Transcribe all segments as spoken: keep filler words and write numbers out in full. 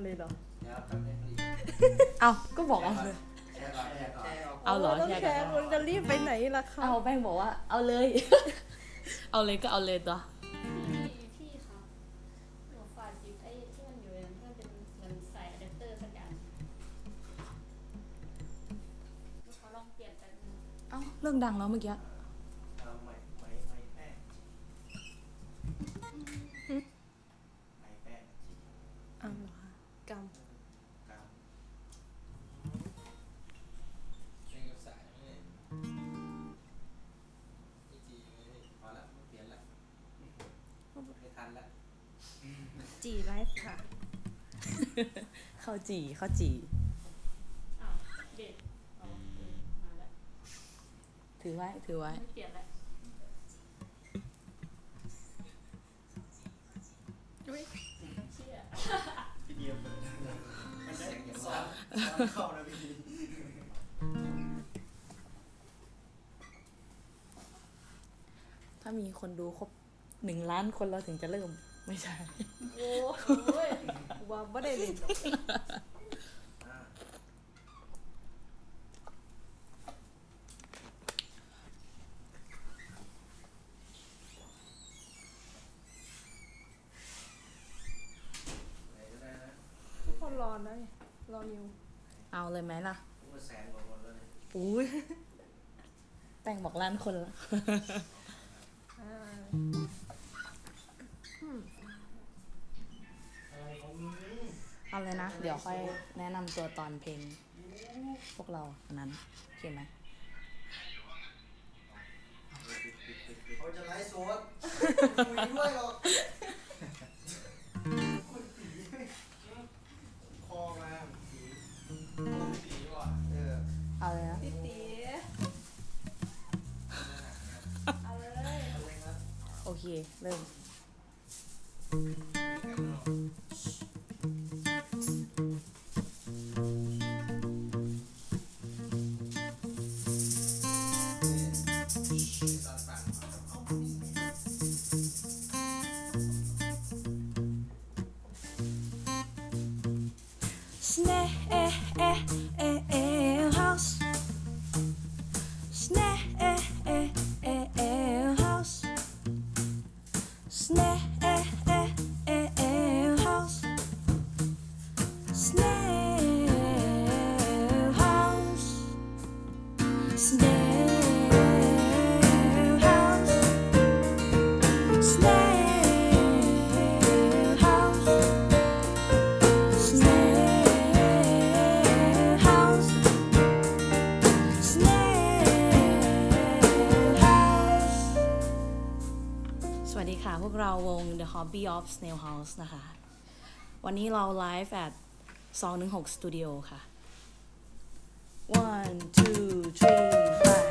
เลยเหรอเอาก็บอกเอาเลยเอาเหรอต้องแชร์คุณจะรีบไปไหนล่ะคะเอาแป้งบอกว่าเอาเลย เอาเลยก็เอาเลยตัวพี่คะหนูฝากหยิบไอ้ที่มันอยู่ในที่มันเป็นเหมือนสายอะแดปเตอร์สักอย่างเขาลองเปลี่ยนไปเอ้าเรื่องดังแล้วเมื่อกี้อ้าวเหรอคะกรรมจีไลฟ์ค่ะข้าวจีข้าวจีอ้าวเด็ดอ๋อมาแล้วถือไว้ถือไว้ไม่เปลี่ยนแล้วอุ้ยเชื่อพี่เดียเปิดมันได้สอนเข้าแล้วพี่ถ้ามีคนดูครบหนึ่งล้านคนเราถึงจะเริ่มไม่ใช่โอ้ยว่าไม่ได้เล่นทุกคนรอนะรอนิวเอาเลยไหมล่ะแสนกว่าคนแล้วเนี่ยอุ้ยแต่งบอกล้านคนละเอาเลยนะเดี๋ยวค่อยแนะนำตัวตอนเพลงพวกเราอันนั้นโอเคไหมเขาจะไลฟ์สดคุยด้วยหรอกคอมาตีว่ะเออเอาเลยนะตีตีเอาเลยโอเคเริ่มพวกเราวง The Hobby of Snail House นะคะวันนี้เราไลฟ์ at สองหนึ่งหก Studio ค่ะ one two three five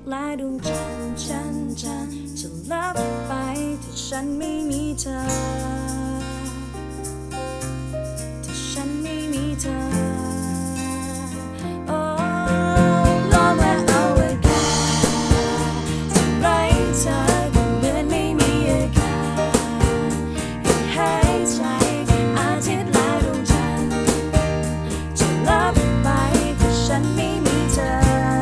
และดวงจันทร์ฉันจะจะลับไปถ้าฉันไม่มีเธอถ้าฉันไม่มีเธอโอ้โลกและอวกาศที่ไร้เธอก็เหมือนไม่มีอากาศให้หายใจอาทิตย์และดวงจันทร์จะลับไปถ้าฉันไม่มีเธอ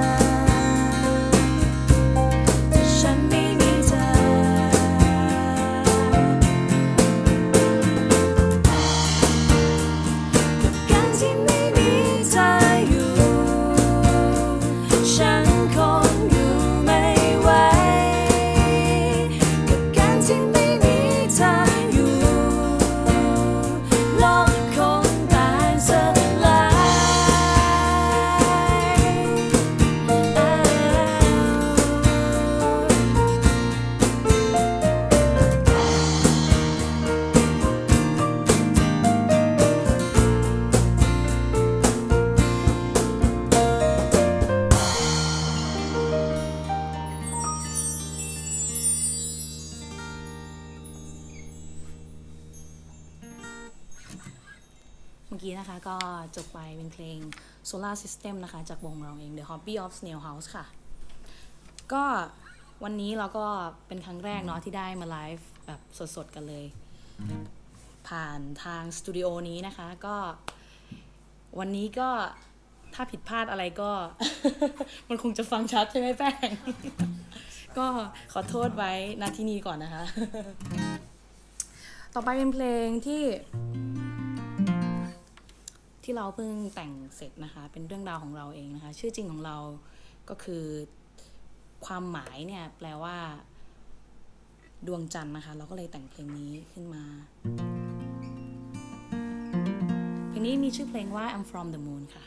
เมื่อกี้นะคะก็จบไปเป็นเพลง Solar System นะคะจากวงเราเอง The Hobby of Snail House ค่ะก็วันนี้เราก็เป็นครั้งแรกเนาะที่ได้มาไลฟ์แบบสดๆกันเลยผ่านทางสตูดิโอนี้นะคะก็วันนี้ก็ถ้าผิดพลาดอะไรก็ มันคงจะฟังชัดใช่ไหมแป้ง ก็ขอโทษไว้ณที่นี้ก่อนนะคะ ต่อไปเป็นเพลงที่ที่เราเพิ่งแต่งเสร็จนะคะเป็นเรื่องราวของเราเองนะคะชื่อจริงของเราก็คือความหมายเนี่ยแปลว่าดวงจันทร์นะคะเราก็เลยแต่งเพลงนี้ขึ้นมาเพลงนี้มีชื่อเพลงว่า I'm from the moon ค่ะ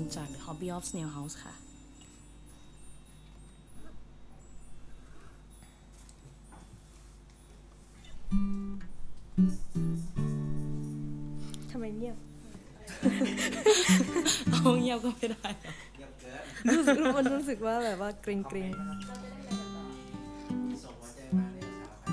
จาก The Hobby of Snail House ค่ะทำไมเงียบเอาเงียบก็ไม่ได้หรอเยี่ยมเกินรู้สึกมันรู้สึกว่าแบบว่าเกรงเกรงเราจะได้อะไรกันต่อมีส่งหัวใจมาในเช้าครับ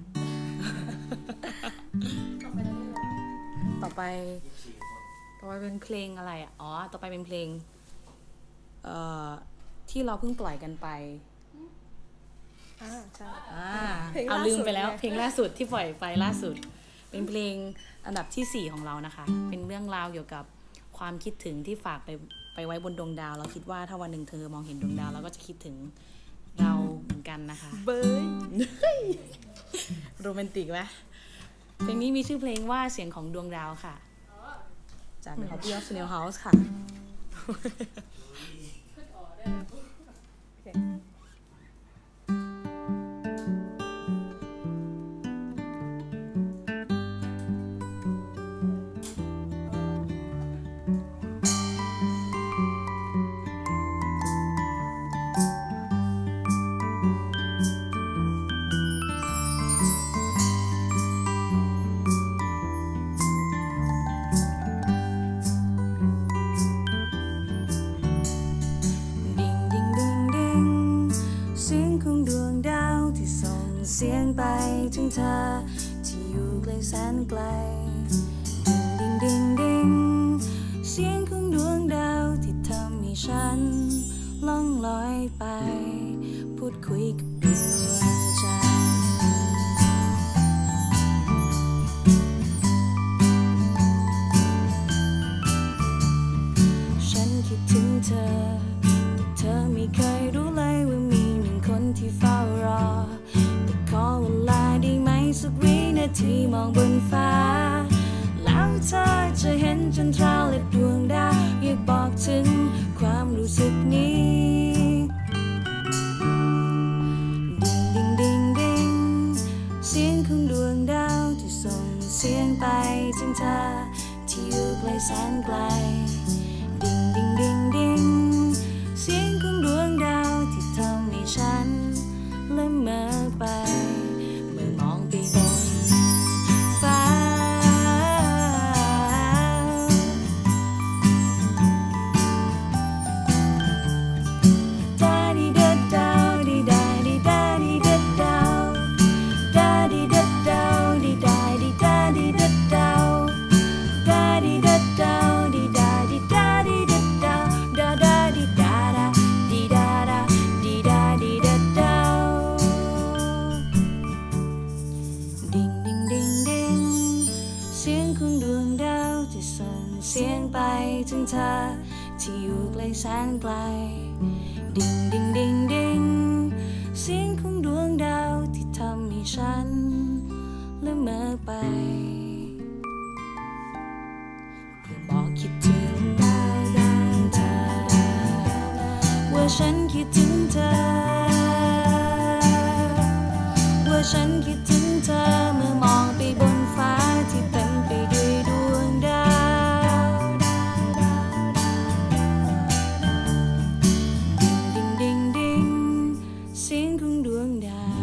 ต่อไปเราเล่นอะไรต่อไป ต่อไปยี่สิบสี่คนเป็นเพลงอะไรอ่ะ อ๋อ ต่อไปเป็นเพลง เอ่อ ที่เราเพิ่งปล่อยกันไปอ่าใช่อ่าเพลงเอาล่าลืมสุดไปแล้วไงเพลงล่าสุดที่ปล่อยไปล่าสุด เป็นเพลงอันดับที่สี่ของเรานะคะ เป็นเรื่องราวเกี่ยวกับความคิดถึงที่ฝากไปไปไว้บนดวงดาว เราคิดว่าถ้าวันหนึ่งเธอมองเห็นดวงดาวเราก็จะคิดถึงเราเหมือนกันนะคะเบยโรแมนติกไหมเพลงนี้มีชื่อเพลงว่าเสียงของดวงดาวค่ะอ๋อจาก The Hobby of Snail House ค่ะขึ้นอ๋อได้เลยโอเคดิ่งดิ่งดิ่งดิ่งเสียงของดวงดาวที่ส่งเสียงไปถึงเธอที่อยู่ไกลแสนไกล ดิ่งดิ่งดิ่งเสียงของดวงดาวที่ทำให้ฉันล่องลอยไป พูดคุยกับดวงจันทร์ฉันคิดถึงเธอ แต่เธอไม่เคยรู้เลยว่ามีหนึ่งคนที่เฝ้ารอ แต่ขอเวลาได้ไหมสักวินาทีมองบนฟ้า แล้วเธอจะเห็นจันทราและดวงดาวอยากบอกถึงความรู้สึกนี้ ดิ่งดิ่งดิ่งดิ่งเสียงของดวงดาวที่ส่งเสียงไปถึงเธอที่อยู่ไกลแสนไกล ดิ่งดิ่งดิ่งดิ่งเสียงของดวงดาวที่ทำให้ฉันละเมอไป เมื่อมองไปบนฟ้า ดาดิดาดาวดิดาดิดาดิดาดาวดาดิดาดาวดิดาดิดาดิดาดาวดาดิดาดาวดิดาดิดาดิดาดาวดาดาดิดาดาดิดาดาดิดาดิดาดาวดิ่งดิ่งดิ่งดิ่งเสียงของดวงดาวที่ส่งเสียงไปถึงเธอที่อยู่ไกลแสนไกล ดิ่งดิ่งดิ่งดิ่งเสียงของดวงดาวที่ทำให้ฉันละเมอไป เพื่อบอกคิดถึงดาวดาวเธอว่าฉันคิดถึงเธอ ว่าฉันคิดถึงเธอเมื่อมองไปบนฟ้าที่เต็มไปด้วยดวงดาว ดิ่งดิ่งดิ่งเสียงของดวงดาว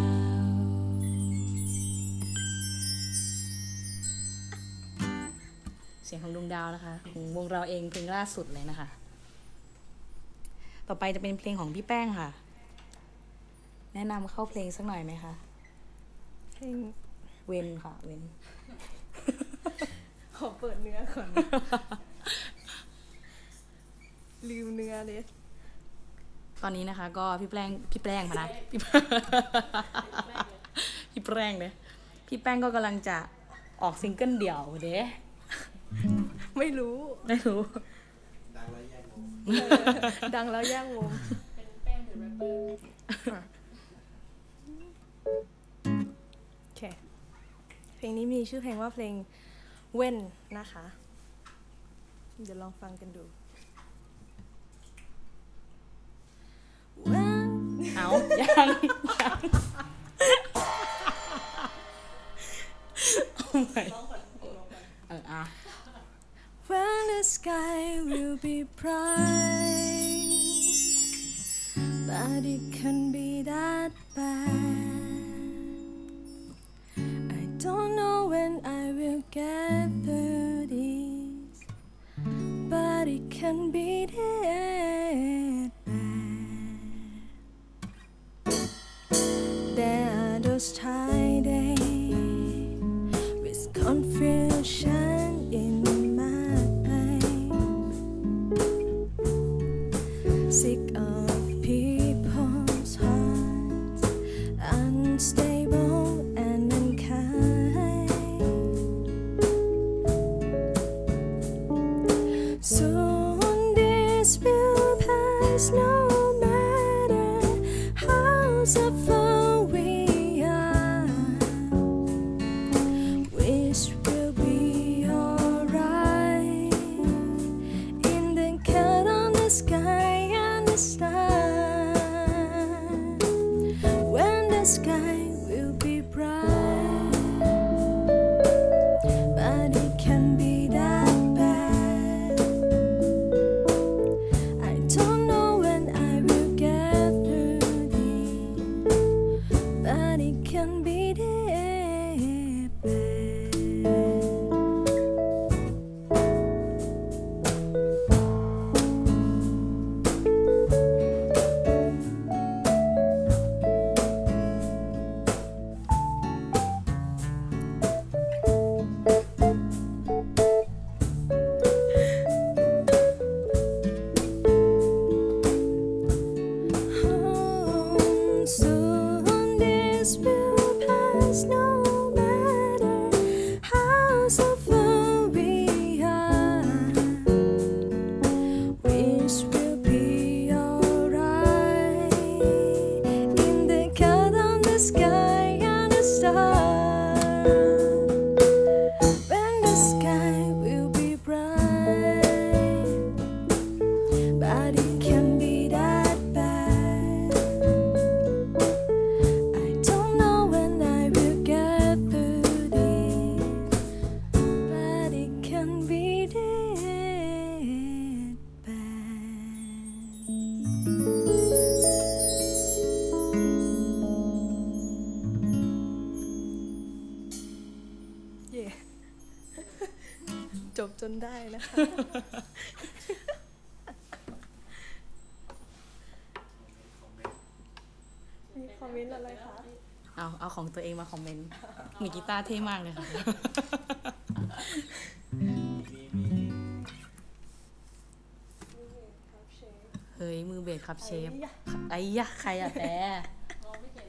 เสียงของดวงดาวนะคะของวงเราเองเพลงล่าสุดเลยนะคะ ต่อไปจะเป็นเพลงของพี่แป้งค่ะ แนะนำเข้าเพลงสักหน่อยไหมคะเพลงเว้นค่ะเว้นขอเปิดเนื้อก่อน ลืมเนื้อเลยตอนนี้นะคะ ก็พี่แป้งพี่แป้งมานะพี่พี่แป้งเนี่ยพี่แป้งก็กำลังจะออกซิงเกิลเดี่ยวเด้ไม่รู้ไม่รู้ดังแล้วแยกวงเออดังแล้วแย่งวงเป็นแป้งหรือแรปเปอร์โอเค เพลงนี้มีชื่อเพลงว่าเพลงเว้นนะคะ เดี๋ยวลองฟังกันดูเว้นเอายังยังเอาใหม่เอออ่ะ When the the sky will be bright, but it can be that bad. I don't know when I will get through this, but it can be that bad. There are those tired days with confusion in my mind, sick of people's hearts, unstable and unkind. Soon this will pass, no matter how suffer we are. Wish will be alright in the cut on the sky and the sun. When the sky will be bright, but it can be that bad. I don't know when I will get through this, but it can be that bad. Oh, soon this will pass, no matter how suffer we are. Wish will be alright in the cut on the sky and the star. When the sky will be bright, but it can be that bad. I don't know when I will get through this, but it can be that bad.เย่ จบจนได้นะคะ มีคอมเมนต์อะไรคะเอาเอาของตัวเองมาคอมเมนต์มีกีตาร์เท่มากเลยค่ะมีมีเฮ้ย มือเบสครับเชฟ ไอ้ยะใครอะแต่มองไม่เห็น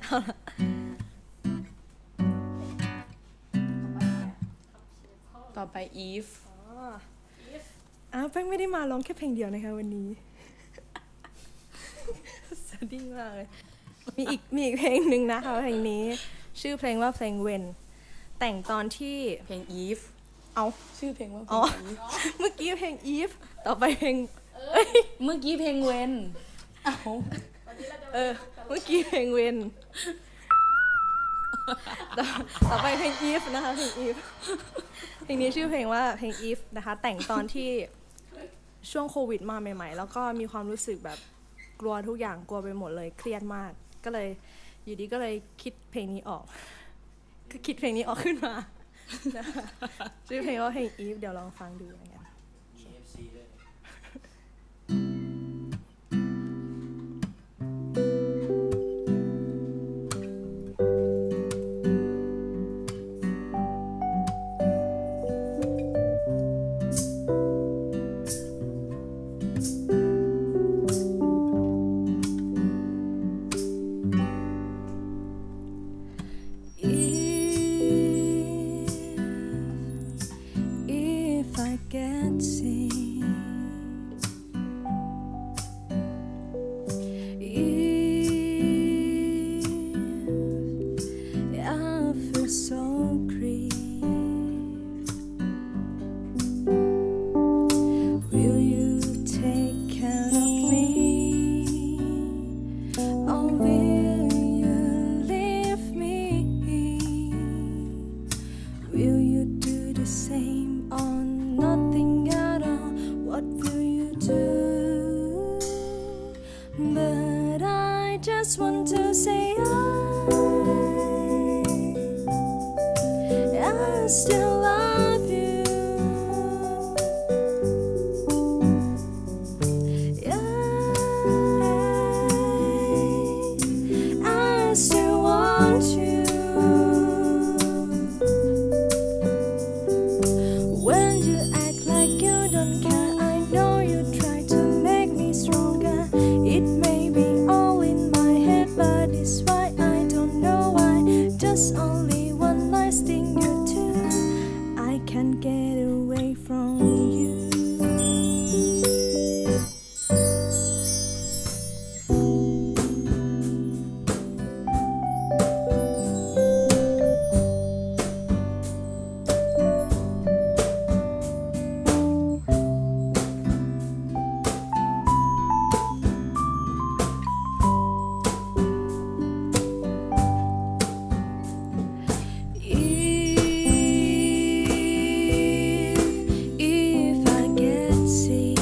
ต่อไปอีฟอ๋ออ้าวแป้งไม่ได้มาร้องแค่เพลงเดียวนะคะวันนี้ สะดิ้งมากเลย มีอีกมีอีกเพลงหนึ่งนะคะเพลงนี้ ชื่อเพลงว่าเพลงเวนแต่งตอนที่เพลงอีฟเอาชื่อเพลงว่าเพลอ๋องอีฟเมื่อกี้เพลงอีฟต่อไปเพลงเมื่อกี้เพลงเวนเอาวันนี้เราจะเออเมื่อกี้เพลงเวนต่อต่อไปเพลงอีฟนะคะเพลงอีฟเพลงนี้ชื่อเพลงว่าเพลงอีฟนะคะ แต่งตอนที่ช่วงโควิดมาใหม่ๆ แล้วก็มีความรู้สึกแบบกลัวทุกอย่างกลัวไปหมดเลยเครียดมาก ก็เลยอยู่ดีก็เลยคิดเพลงนี้ออก ก็คิดเพลงนี้ออกขึ้นมานะคะชื่อเพลงว่าเพลงอีฟเดี๋ยวลองฟังดูกันมี เอฟ ซี ด้วย If I get still love you. Yeah, I still want you. When you act like you don't care, I know you try to make me stronger. It may be all in my head, but it's why I don't know why. Just only one nice thing you do, I can't get away from you. If I get sick,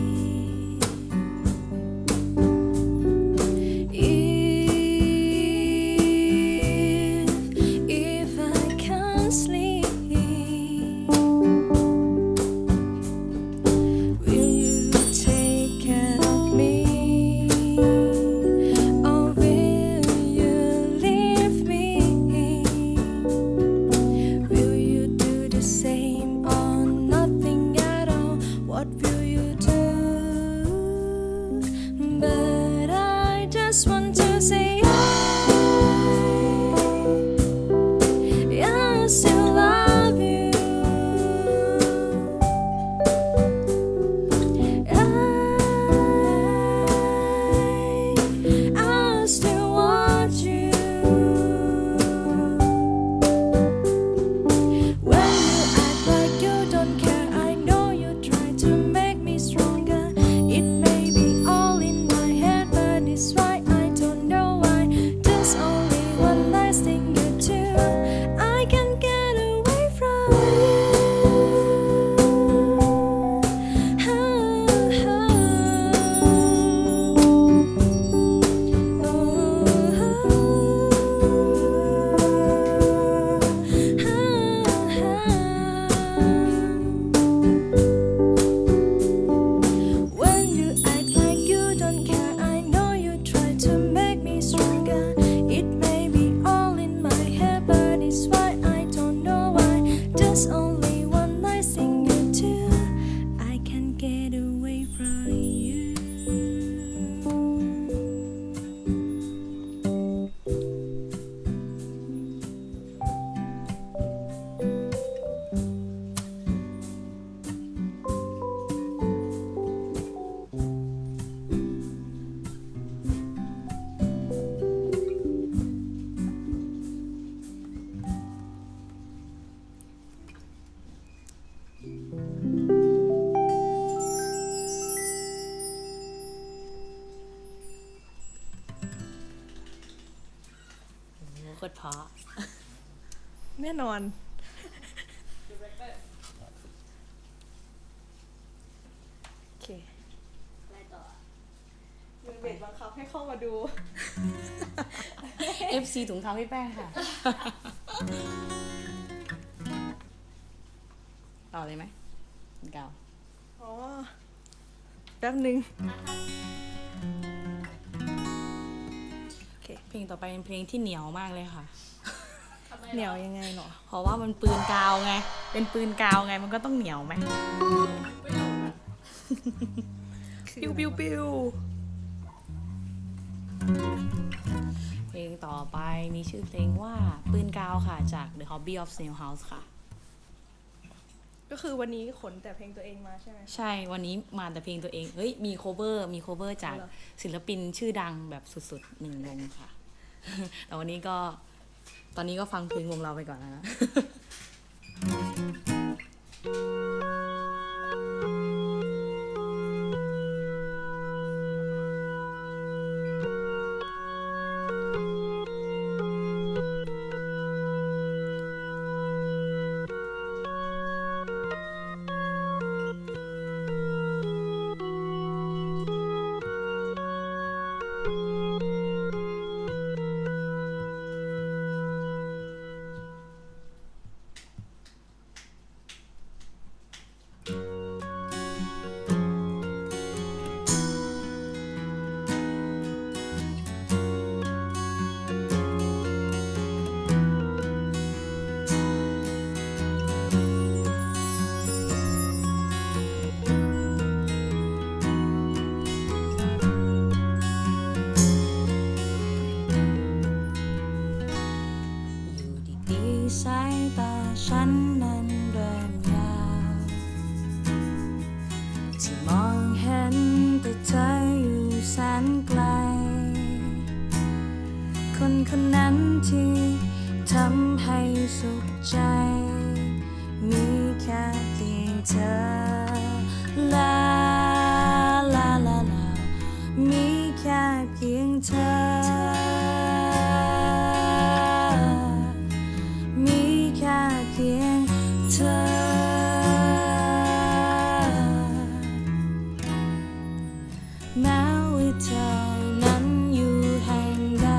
if if I can't sleep, will you take care of me, or will you leave me? Will you do the same or nothing at all? What will you do? But I just want to say I, I still love you. I, I still want you. When you act like you don't care, I know you try to make me stronger. It may be all in my head, but it's why I don't know why. There's only one nice thing you do, I can't get away from you. When you act like you don't care, I know you try to make me stronger. It may be all in my head, but it's why I don't know why. There's only one nice thing you do, I can't get away from you. โอ้โหโคตรเพราะแน่นอน โอเคอะไรต่ออะมือเบสบังคับให้เข้ามาดูเอฟ ซี ถุงเท้าพี่แป้งค่ะ ต่อเลยไหมเก่าอ๋อ แป๊บหนึ่งเพลงต่อไปเป็นเพลงที่เหนียวมากเลยค่ะทำไมเหนียวยังไงเหรอเพราะว่ามันปืนกาวไง เป็นปืนกาวไง มันก็ต้องเหนียวไหมปิ้วปิ้วปิ้วเพลงต่อไปมีชื่อเพลงว่าปืนกาวค่ะ จาก The Hobby of Snail House ค่ะก็คือวันนี้ขนแต่เพลงตัวเองมาใช่ไหมใช่ วันนี้มาแต่เพลงตัวเอง เฮ้ย มีโคเวอร์ มีโคเวอร์จากเหรอศิลปินชื่อดังแบบสุดๆหนึ่งวงค่ะ แต่วันนี้ก็ ตอนนี้ก็ฟังเพลงวงเราไปก่อนนะโสายตาฉันนั้นเริ่มยาวที่มองเห็นแต่เธออยู่แสนไกลคนคนนั้นที่ทำให้สุขใจมีแค่เพียงเธอลาลาลาลามีแค่เพียงเธอมีแค่เพียงเธอแม้ว่าเธอนั้นอยู่แห่งใด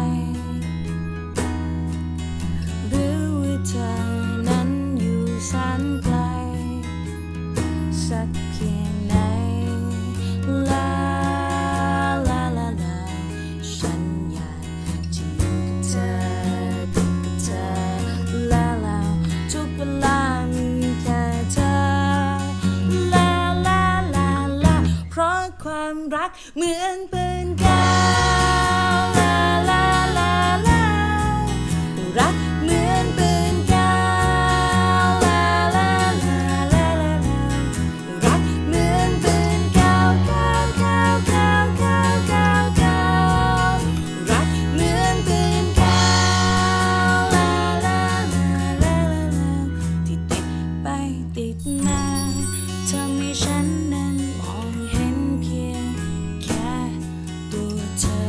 หรือว่าเธอนั้นอยู่แสนไกลสักเพียงไหนลาลาลาลาฉันอยากจะอยู่กับเธอติดกับเธอลาลาทุกเวลามีแค่เธอลาลาลาลาเพราะความรักเหมือนปืนกาวลาลาลาลารักเหมือนปืนกาวลาลาลาลาลารักเหมือนปืนกาวกาวกาวกาวกาวกาวกาวรักเหมือนปืนกาวลาลาลาลาลาที่ติดไปติดมาทำให้ฉันนั้นมองเห็นเพียงแค่ตัวเธอ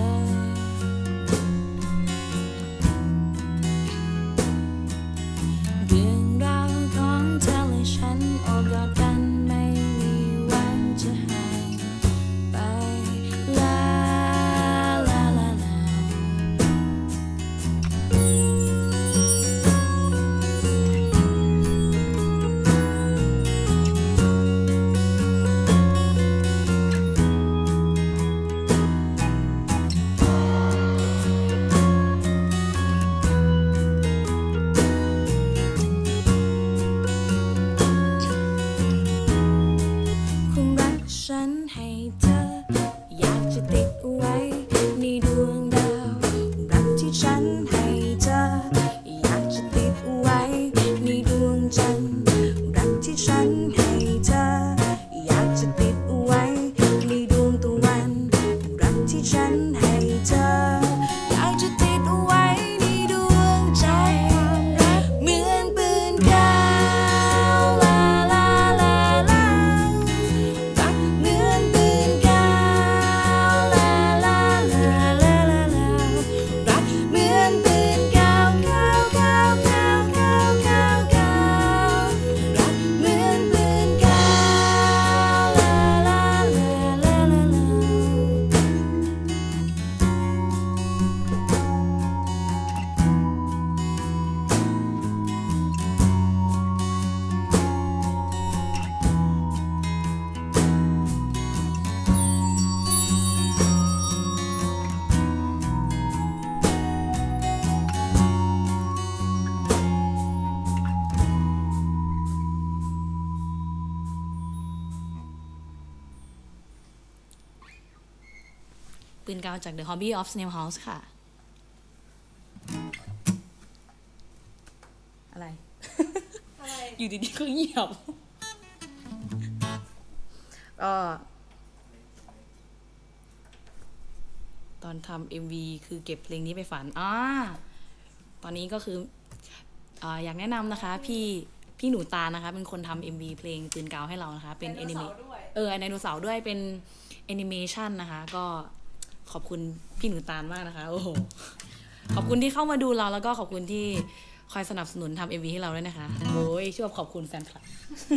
เรื่องราวของเธอและฉันโอบกอดกันไม่มีวันจะห่างไปลาลาลาลาความรักฉันให้เธออยากจะติดไว้ในดวงดาวรักที่ฉันให้เธออยากจะติดไว้ในดวงจันทร์รักที่ฉันให้เธออยากจะติดไว้ในดวงตะวันรักที่ฉันให้เธออยากจะติดไว้ในดวงใจเหมือนปืนกาวลาลาลาลารักเหมือนปืนกาวลาลาลาลาลาลารักเหมือนปืนกาวกาวกาวกาวกาวกาวกาวรักเหมือนปืนกาวลาลาลาลาลาลา ปืนกาวจาก The Hobby of Snail House ค่ะ อะไรอะไรอยู่ดีๆก็เงียบก็ตอนทำ เอ็ม วี คือเก็บเพลงนี้ไปฝันอ่าตอนนี้ก็คืออ่าอยากแนะนำนะคะ พี่พี่หนูตานะคะ เป็นคนทำ เอ็ม วี เพลงปืนกาวให้เรานะคะ เป็นแอนิเมด้วยเออไดโนเสาร์ด้วยเป็นแอนิเมชันนะคะ ก็ขอบคุณพี่หนูตาลมากนะคะ โอ้โห ขอบคุณที่เข้ามาดูเราแล้วก็ขอบคุณที่คอยสนับสนุนทำ เอ็ม วี ให้เราด้วยนะคะโอ้ยช่วยขอบคุณแฟนคลับ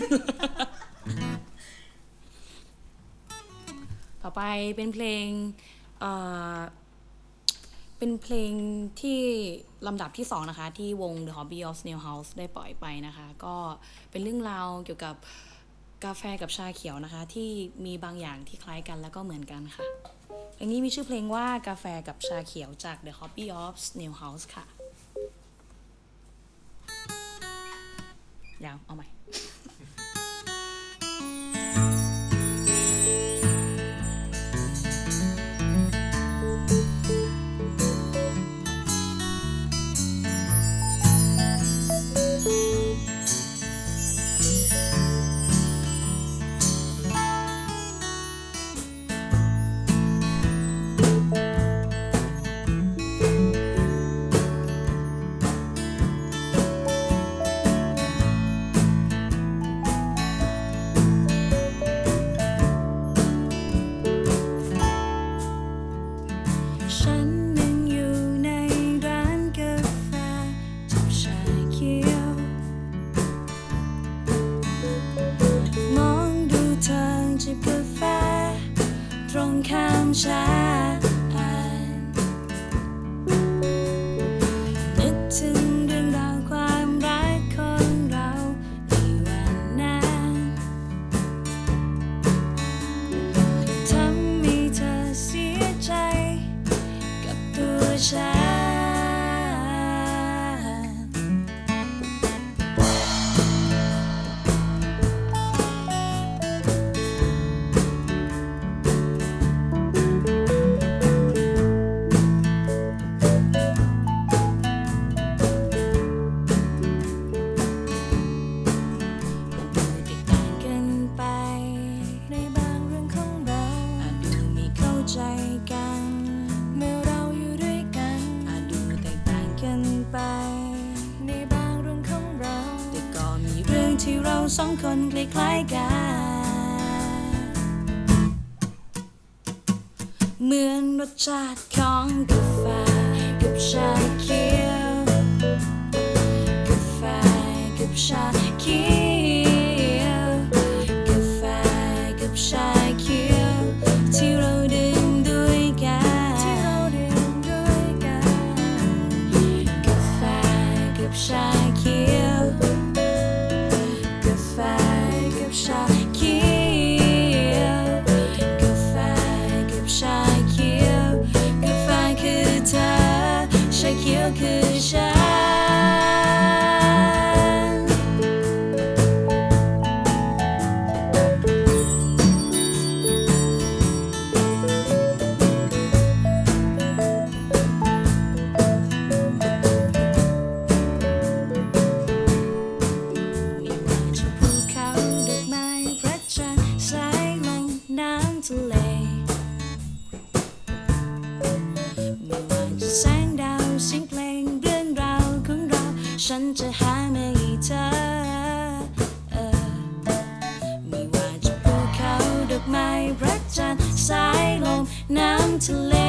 ต่อไปเป็นเพลงเอ่อเป็นเพลงที่ลำดับที่สองนะคะที่วง The Hobby of Snail House ได้ปล่อยไปนะคะก็เป็นเรื่องราวเกี่ยวกับกาแฟกับชาเขียวนะคะที่มีบางอย่างที่คล้ายกันแล้วก็เหมือนกันค่ะเพลงนี้มีชื่อเพลงว่ากาแฟกับชาเขียวจาก The Hobby of Snail House ค่ะยาวเอาใหม่ฉันนึกถึงเรื่องราวความรักของเราในวันนั้นทำให้เธอเสียใจกับตัวฉันที่เราสองคนคล้ายๆกันเหมือนรสชาติของกาแฟกับชาเขียวกาแฟกับชาเขียวกาแฟกับชาเขียวที่เราดื่มด้วยกันที่เราดื่มด้วยกันกาแฟกับชาเขียวกาแฟกับชาเขียวกาแฟกับชาเขียวกาแฟคือเธอชาเขียวคือฉันทะเลไม่ว่าจะแสงดาวเสียงเพลงเรื่องราวของเราฉันจะหามาให้เธอเออไม่ว่าจะภูเขาดอกไม้พระจันทร์สายลมน้ำทะเล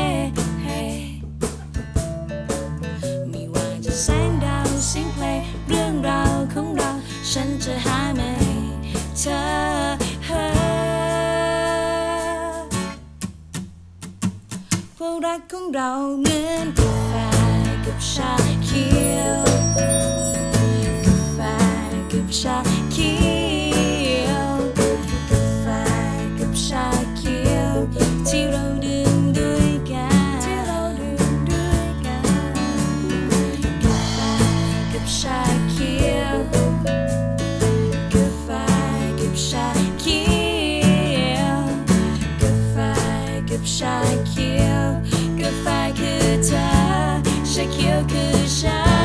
ไม่ว่าจะแสงดาวเสียงเพลงเรื่องราวของเราฉันจะหามาให้เธอรักของเราเหมือนกาแฟกับชาเขียวกาแฟกับชาเขียวกาแฟกับชาเขียวที่เราดื่มด้วยกันที่เราดื่มด้วยกันกาแฟกับชาเขียวกาแฟกับชาเขียวกาแฟกับชาเขียวกาแฟคือเธอชาเขียวคือฉัน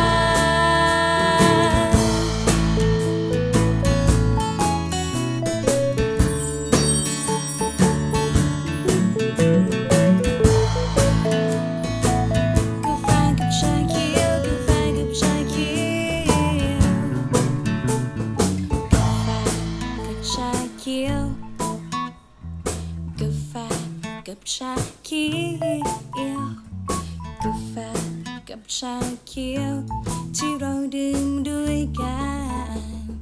กาแฟกับชาเขียวกาแฟกับชาเขียวกาแฟกับชาเขียวกาแฟกับชาเขียวกาแฟกับชาเขียวที่เราดื่มด้วยกัน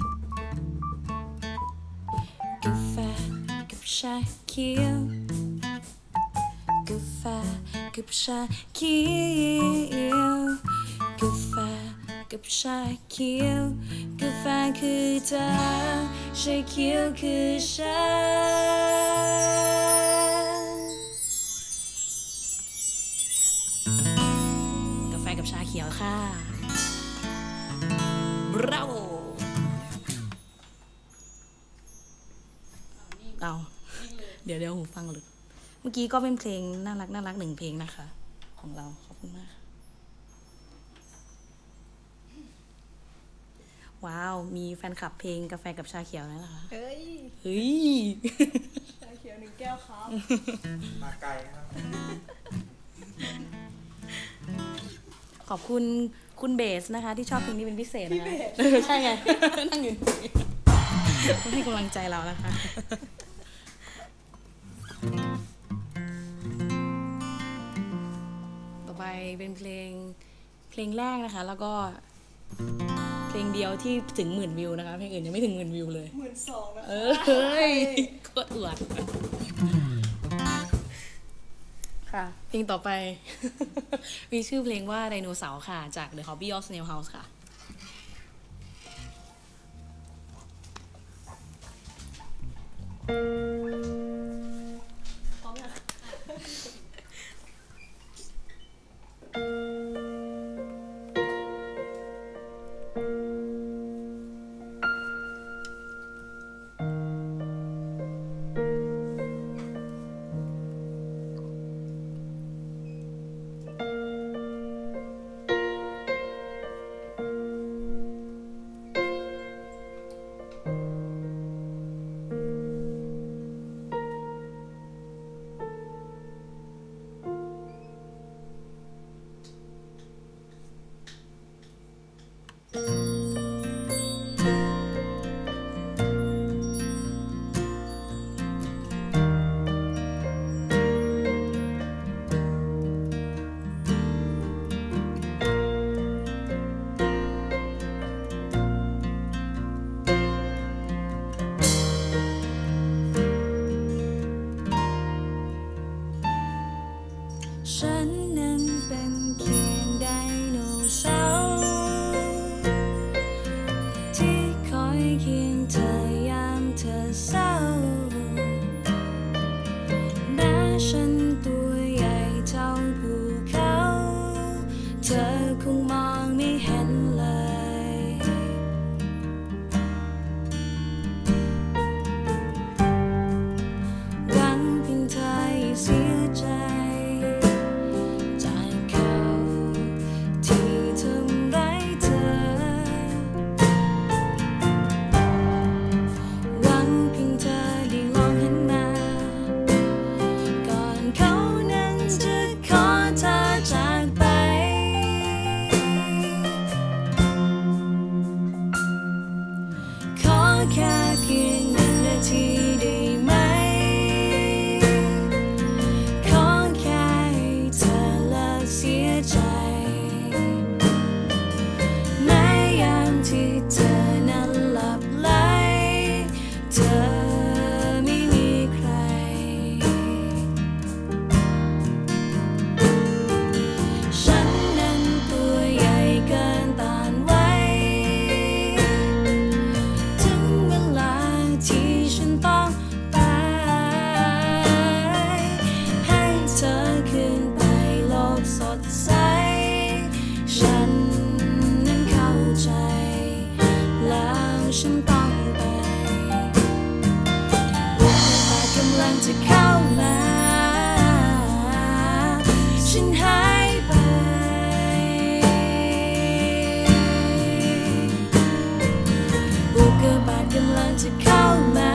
กาแฟกับชาเขียวกาแฟกับชาเขียวกาแฟกับชาเขียวกาแฟคือเธอชาเขียวคือฉันกาแฟกับชาเขียวค่ะบราโวเอาเดี๋ยวเดี๋ยวหูฟังหลุดเมื่อกี้ก็เป็นเพลงน่ารักน่ารักหนึ่งเพลงนะคะของเราขอบคุณมากว้าวมีแฟนคลับเพลงกาแฟกับชาเขียวแล้วนะคะเฮ้ยเฮ้ยชาเขียวหนึ่งแก้วครับมาไกลครับขอบคุณคุณเบสนะคะที่ชอบเพลงนี้เป็นพิเศษนะคะเออใช่ไง นั่งอยู่ให้กำลังใจเรานะคะ ต่อไปเป็นเพลงเพลงแรกนะคะแล้วก็เพลงเดียวที่ถึงหมื่นวิวนะคะเพลงอื่นยังไม่ถึงหมื่นวิวเลยหมื่นสองนะเออเฮ้ยโคตรอวดค่ะเพลงต่อไป มีชื่อเพลงว่าไดโนเสาร์ค่ะจาก The Hobby of Snail House ค่ะพร้อมยังฉันนั้นเป็นเพียงไดโนเสาร์ที่คอยเคียงเธอยามเธอเศร้าแม้ฉันตัวใหญ่เท่าภูเขาเธอคงมองไม่เห็นเลยหวังเพียงเธออย่าเสียใจแค่เพียงหนึ่งนาทีได้ไหมขอแค่ให้เธอเลิกเสียใจแม้ยามที่เธอนั้นหลับไหลเธอไม่มีใครฉันนั้นตัวใหญ่เกินต้านไหวที่ฉันต้องไปให้เธอขึ้นไปโลกสดใสฉันนั้นเข้าใจแล้วฉันต้องไปโอกาสกำลังจะเข้ามาฉันหายไปโอกาสกำลังจะเข้ามา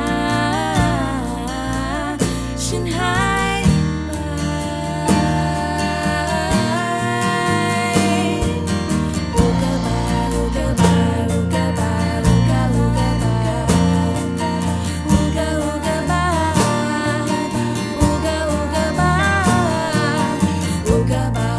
ฉันหายไปโอกาบาโอกาบาโอกาบาโอกาโอกาบาโอกาโอกาบาโอกาโอกาบาโอกาบา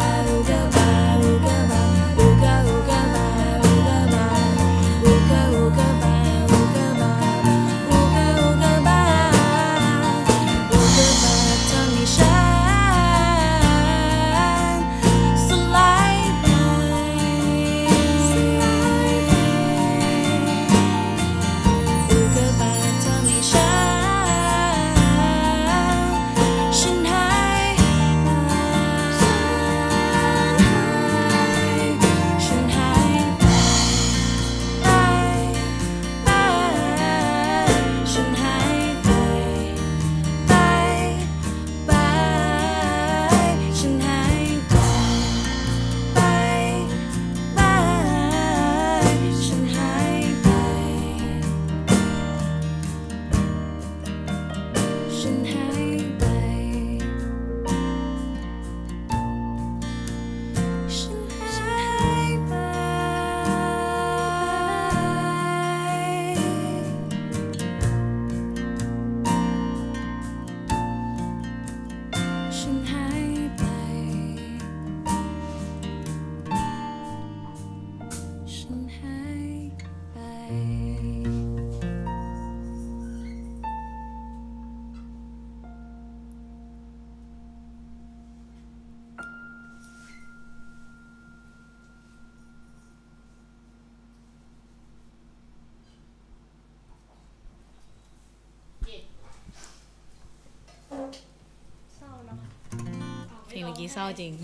มื่อกี้เศร้าจริง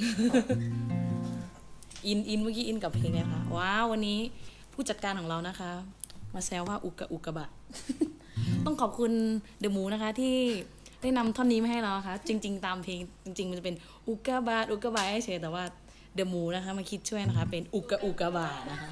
อินอินเมื่อกี้อินกับเพลงเลยค่ะว้าววันนี้ผู้จัดการของเรานะคะ มาแซวว่าอุกกะอุกกะบะ ต้องขอบคุณเดอะมูนะคะที่ได้นำท่อนนี้มาให้เราค่ะจริงๆตามเพลงจริงๆมันจะเป็นอุกกะบาทอุกกะบาทเฉยแต่ว่าเดอะมูนะคะมาคิดช่วยนะคะเป็นอุกกะอุกกะบาทนะคะ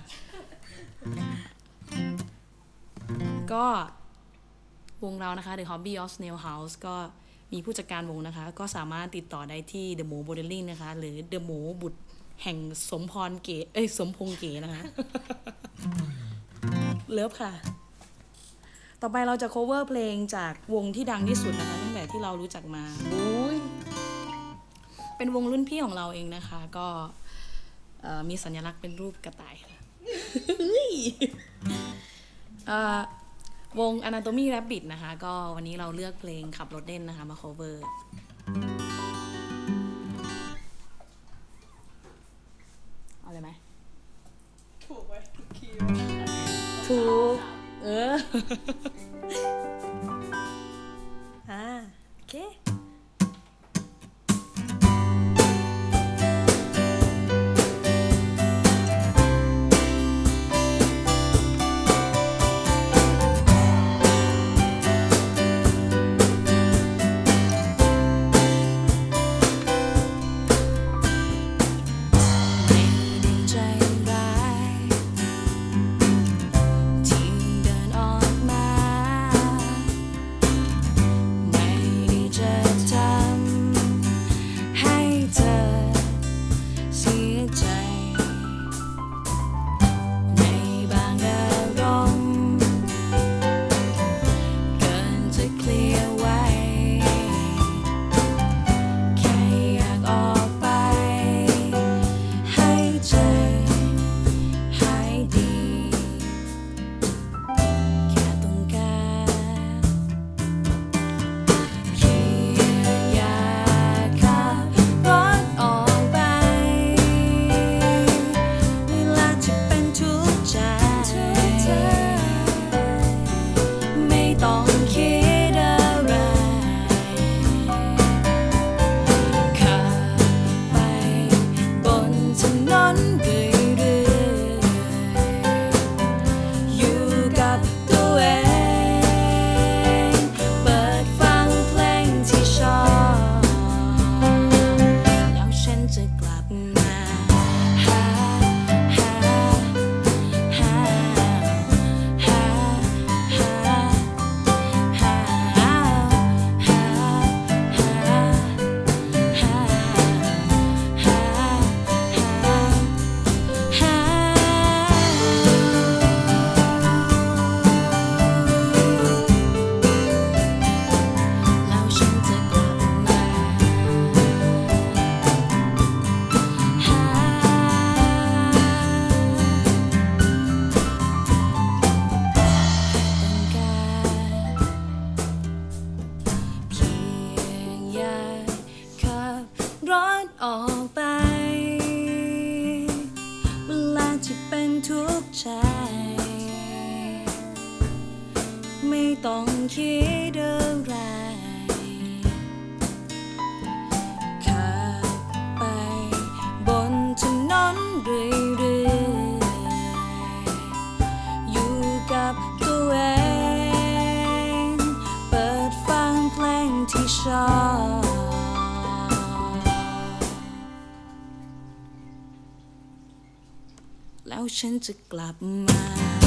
ก็วงเรานะคะ The Hobby of Snail House ก็มีผู้จัดการวงนะคะก็สามารถติดต่อได้ที่ The Mo Modeling นะคะหรือ The Mo บุตรแห่งสมพรเก๋เอ้ยสมพงษ์เก๋นะคะ เลิฟค่ะต่อไปเราจะ cover เพลงจากวงที่ดังที่สุดนะคะตั้งแต่ที่เรารู้จักมาอุ้ยเป็นวงรุ่นพี่ของเราเองนะคะก็มีสัญลักษณ์เป็นรูปกระต่ายค่ะ วง Anatomy Rabbit นะคะก็วันนี้เราเลือกเพลงขับรถเล่นนะคะมา cover เอาเลยไหมถูกไหมถูกเอออ่าโอเคไม่ต้องคิดอะไรขับไปบนถนนเรื่อยๆอยู่กับตัวเองเปิดฟังเพลงที่ชอบแล้วฉันจะกลับมา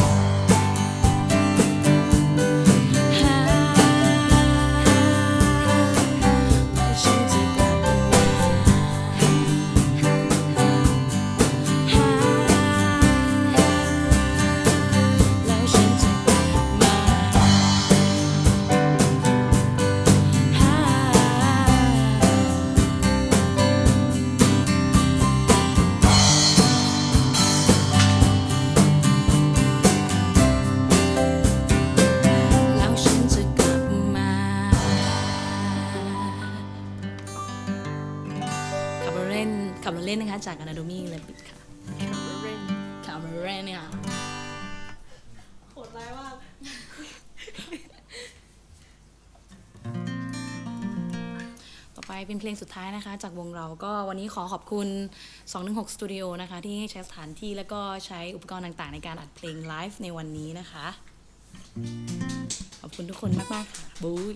ขับรถเล่นนะคะจาก Anatomy Rabbit ค่ะขับรถเล่นเนี่ยโหดร้ายมากต่อไปเป็นเพลงสุดท้ายนะคะจากวงเราก็วันนี้ขอขอบคุณสองหนึ่งหก Studio นะคะที่ให้ใช้สถานที่แล้วก็ใช้อุปกรณ์ต่างๆในการอัดเพลงไลฟ์ในวันนี้นะคะขอบคุณทุกคนมากๆค่ะบุ้ย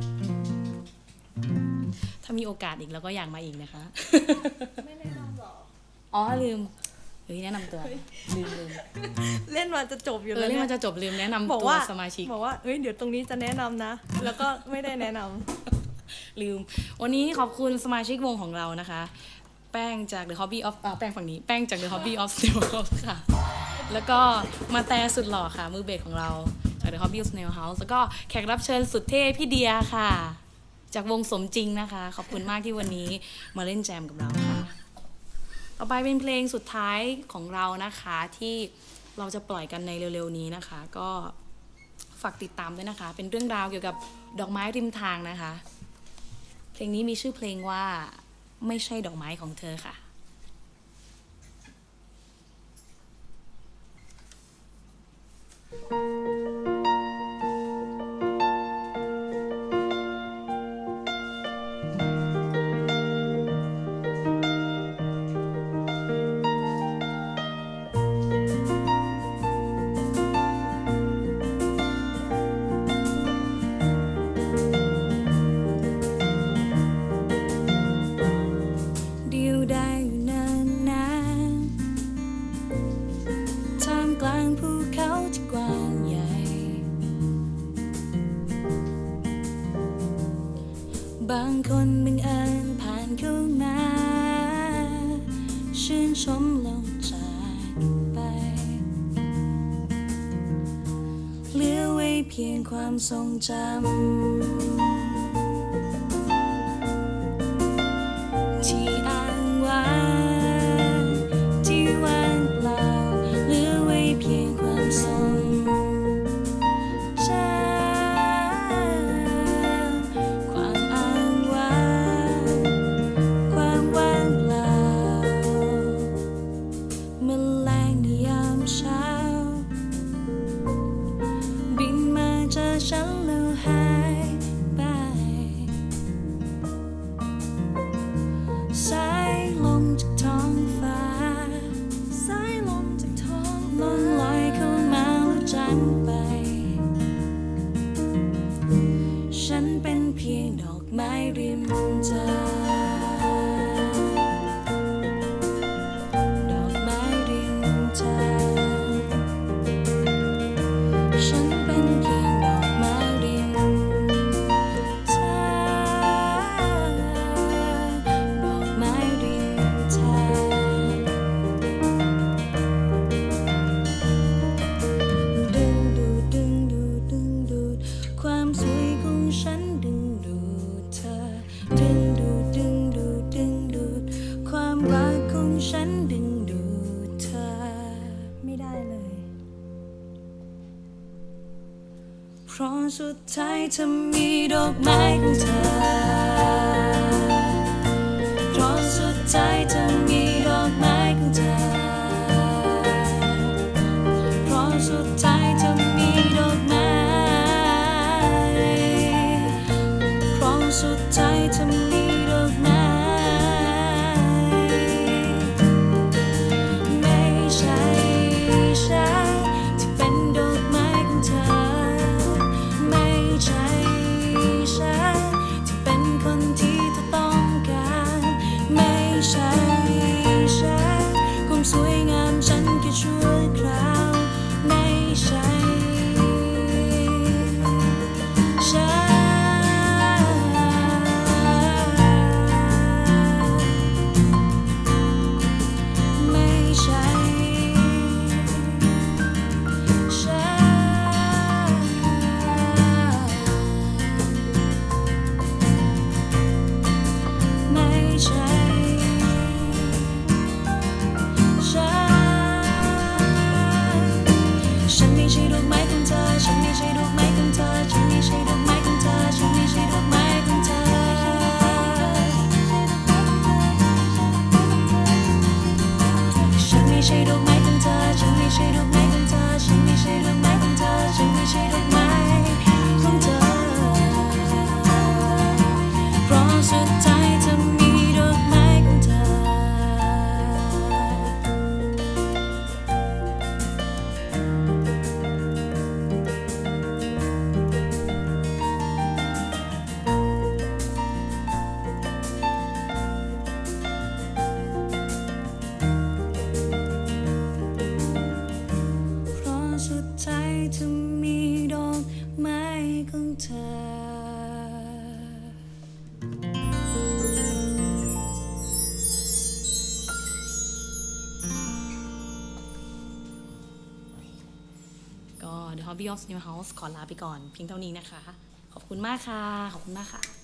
ถ้ามีโอกาสอีกแล้วก็อยากมาอีกนะคะไม่แนะนำหรออ๋อลืมเฮ้ยแนะนำตัวลืมลืมเล่นมาจะจบอยู่เออแล้วเรื่องเนี่ยมันจะจบลืมแนะนำบอกตัวว่าสมาชิกบอกว่าเอ้ยเดี๋ยวตรงนี้จะแนะนำนะ แล้วก็ไม่ได้แนะนำลืมวันนี้ขอบคุณสมาชิกวงของเรานะคะ แป้งจาก The Hobby of อ่าแป้งฝั่งนี้แป้งจาก The Hobby of Snail House ค่ะแล้วก็มาแต่สุดหล่อค่ะมือเบสของเราจาก The Hobby of Snail House แล้วก็แขกรับเชิญสุดเท่พี่เดียค่ะจากวงสมจริงนะคะขอบคุณมากที่วันนี้มาเล่นแจมกับเราค่ะต่อไปเป็นเพลงสุดท้ายของเรานะคะที่เราจะปล่อยกันในเร็วๆนี้นะคะก็ฝากติดตามด้วยนะคะเป็นเรื่องราวเกี่ยวกับดอกไม้ริมทางนะคะเพลงนี้มีชื่อเพลงว่าไม่ใช่ดอกไม้ของเธอค่ะบางคนบังเอิญผ่านเข้ามาชื่นชมเราจากไปเหลือไว้เพียงความทรงจำที่อ้างว้างที่ว่างเปล่าเหลือไว้เพียงความทรงจำฉันแล้วหายไปสายลมจากท้องฟ้าสายลมจากท้องฟ้าลมลอยเข้ามาแล้วจางไปฉันเป็นเพียงดอกไม้ริมทางดอกไม้ริมทางฉันเป็นเพียงเพราะสุดท้ายเธอมีดอกไม้ของเธอเพราะสุดท้ายเธอมีดอกไม้ของเธอเพราะสุดท้ายเธอมีดอกไม้เพราะสุดท้ายเธอมีดอกไม้ไม่ใช่ฉันที่เป็นดอกไม้ของเธอไม่ใช่ฉันที่เป็นคนที่ใจจะมีดอกไม้ของเธอก็ The Hobby of Snail House ขอลาไปก่อนเพียงเท่านี้นะคะขอบคุณมากค่ะขอบคุณมากค่ะ